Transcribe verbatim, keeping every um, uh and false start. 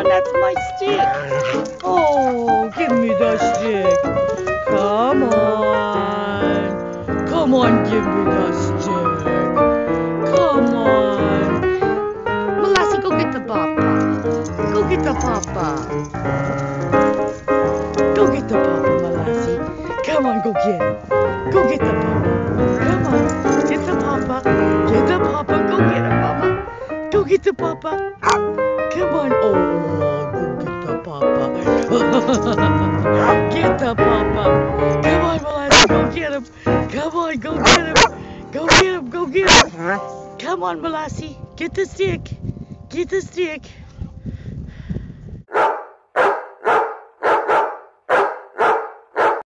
on, that's my stick. Oh, give me the stick. Come on. Come on, give me the stick. Come on. Molassie, go get the papa. Go get the papa. Go get the papa, Molassie. Come on, go get him. Go get the papa. Come on, get the papa. Get the papa. Go get him, mama. Go get the papa. Come on. Oh, go get the papa. Get the papa. Come on, Molassie, go get him. Come on, go get him. Go get him. Go get him. Come on, Molassie. Get the stick. Get the stick.